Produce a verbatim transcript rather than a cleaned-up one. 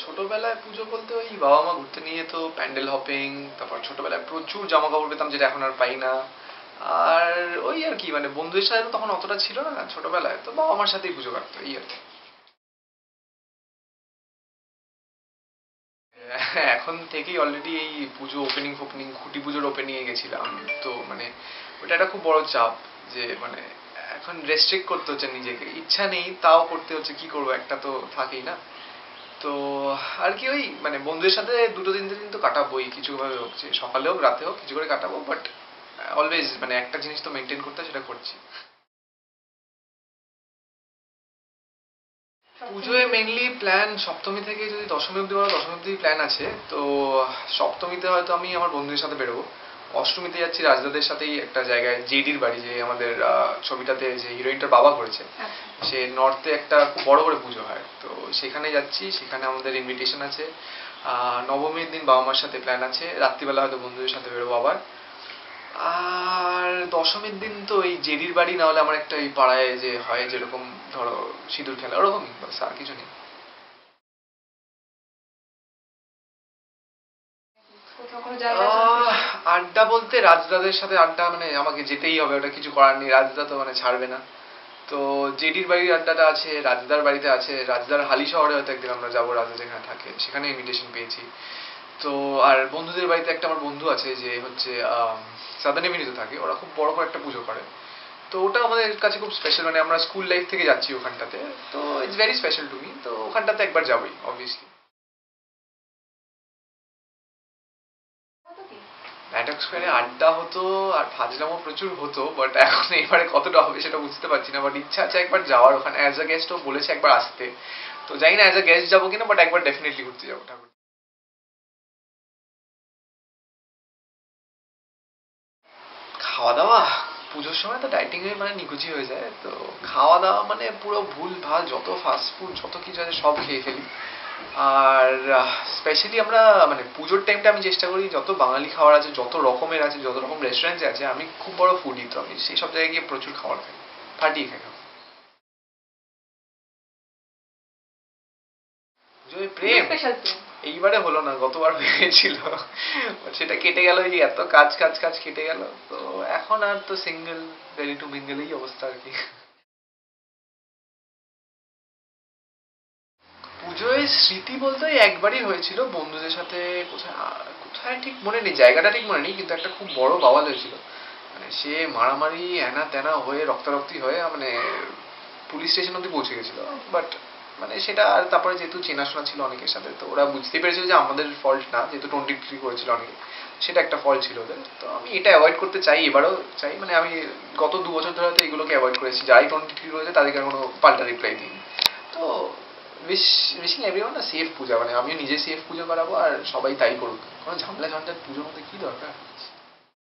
ছোটবেলায় পুজো বলতে ওই বাবা মা ঘুরতে নিয়ে তো প্যান্ডেল হপিং, তারপর ছোটবেলায় প্রচুর জামা কাপড় পেতাম যেটা এখন আর পাই না। আর ওই আর কি মানে বন্ধুদের সাথে তো তখন অতটা ছিল না ছোটবেলায়, তো বাবা মার সাথেই পুজো কাটতো এই আর কি। হ্যাঁ, এখন থেকেই অলরেডি এই পুজো ওপেনিং ফোপেনিং খুঁটি পুজোর ওপেনিং এ গেছিলাম। তো মানে ওটা একটা খুব বড় চাপ যে মানে এখন রেস্ট্রিক্ট করতে হচ্ছে নিজেকে, ইচ্ছা নেই তাও করতে হচ্ছে, কি করবো, একটা তো থাকেই না। তো আর কি ওই মানে বন্ধুদের সাথে দুটো তিনটে দিন তো কাটাবোই কিছু ভাবে হোক, যে সকালে হোক রাতে হোক কিছু করে কাটাবো, বাট অলওয়েজ মানে একটা জিনিস তো মেনটেন করতে হয়, সেটা করছি। পুজোয় মেইনলি প্ল্যান সপ্তমী থেকে যদি দশমী অব্দি বলো, দশমী অব্দি প্ল্যান আছে। তো সপ্তমীতে হয়তো আমি আমার বন্ধুদের সাথে বেরোবো। অষ্টমীতে যাচ্ছি রাজদাদের সাথেই একটা জায়গায়, জেডির বাড়ি, যে আমাদের আহ, ছবিটাতে যে হিরোইনটার বাবা করেছে, সে নর্থে একটা খুব বড় করে পুজো হয়, তো সেখানে যাচ্ছি, সেখানে আমাদের ইনভিটেশন আছে। আহ নবমীর দিন বাবা মার সাথে প্ল্যান আছে, রাত্রিবেলা হয়তো বন্ধুদের সাথে বেরোবো আবার। আর দশমীর দিন তো এই জেডির বাড়ি, না হলে আমার একটা এই পাড়ায় যে হয় যেরকম ধরো সিঁদুর খেলা, ওরকমই, বাস আর কিছু নেই। আহ, আড্ডা বলতে রাজদাদের সাথে আড্ডা, মানে আমাকে যেতেই হবে, ওটা কিছু করার নেই, রাজদা তো মানে ছাড়বে না। তো জেডির বাড়ির আড্ডাটা আছে, রাজদার বাড়িতে আছে, রাজদার হালি শহরে হয়তো একদিন আমরা যাবো, রাজদা যেখানে থাকে সেখানে ইনভিটেশন পেয়েছি। তো আর বন্ধুদের বাড়িতে একটা আমার বন্ধু আছে যে হচ্ছে সাদান এভিনিউতে থাকে, ওরা খুব বড় করে একটা পুজো করে। তো ওটা আমাদের কাছে খুব স্পেশাল, মানে আমরা স্কুল লাইফ থেকে যাচ্ছি ওখানটাতে, তো it's very special to me, তো ওখানটাতে একবার যাবোই অবভিয়াসলি। নাটক স্কোয়ারে আড্ডা হতো আর ফাজলামও প্রচুর হতো, বাট এখন এবারে কতটা হবে সেটা বুঝতে পারছি না, বাট ইচ্ছা আছে একবার যাওয়ার ওখানে, অ্যাজ আ গেস্টও বলেছে একবার আসতে। তো জানি না অ্যাজ আ গেস্ট যাবো কিনা, বাট একবার ডেফিনেটলি ঘুরতে যাবো ঠাকুর। খাওয়া দাওয়া পুজোর সময় তো ডাইটিং এ মানে নিকুচি হয়ে যায়, তো খাওয়া দাওয়া মানে পুরো ভুল ভাল, যত ফাস্ট ফুড যত কিছু আছে সব খেয়ে ফেলি। আর স্পেশালি আমরা মানে পুজোর টাইমটা আমি চেষ্টা করি যত বাঙালি খাবার আছে, যত রকমের আছে, যত রকম রেস্টুরেন্টে আছে, আমি খুব বড় ফুডি, তো আমি সেই সব জায়গায় গিয়ে প্রচুর খাবার খাই, ফাটিয়ে খাই। পুজোয় প্রেম এইবারে হলো না, গতবার হয়েছিল, সেটা কেটে গেল, এই এত কাজ কাজ কাজ কেটে গেল। তো এখন আর তো সিঙ্গেল, রেডি টু মিঙ্গেল এই অবস্থা আর কি। পুজোয় স্মৃতি বলতে ওই একবারই হয়েছিল বন্ধুদের সাথে, কোথায় আহ, কোথায় ঠিক মনে নেই, জায়গাটা ঠিক মনে নেই, কিন্তু একটা খুব বড় বাওয়াল হয়েছিল। মানে সে মারামারি হ্যানা ত্যানা হয়ে রক্তারক্তি হয়ে মানে পুলিশ স্টেশন অব্দি পৌঁছে গেছিল। বাট মানে সেটা, আর তারপরে যেহেতু চেনাশোনা ছিল অনেকের সাথে, তো ওরা বুঝতে পেরেছিল যে আমাদের ফল্ট না, যেহেতু টোয়েন্টি থ্রি করেছিল অনেকে, সেটা একটা ফল্ট ছিল ওদের। তো আমি এটা অ্যাভয়েড করতে চাই, এবারও চাই, মানে আমি গত দু বছর ধরে হয়তো এগুলোকে অ্যাভয়েড করেছি, যারাই টোয়েন্টি থ্রি করেছে তাদেরকে আর কোনো পাল্টা রিপ্লাই দিই। তো উইশ উইশিং এভরিওয়ান না সেফ পূজা, মানে আমিও নিজে সেফ পুজো করাবো আর সবাই তাই করুক, কোনো ঝামেলা ঝঞ্ঝাট পুজোর মধ্যে কি দরকার।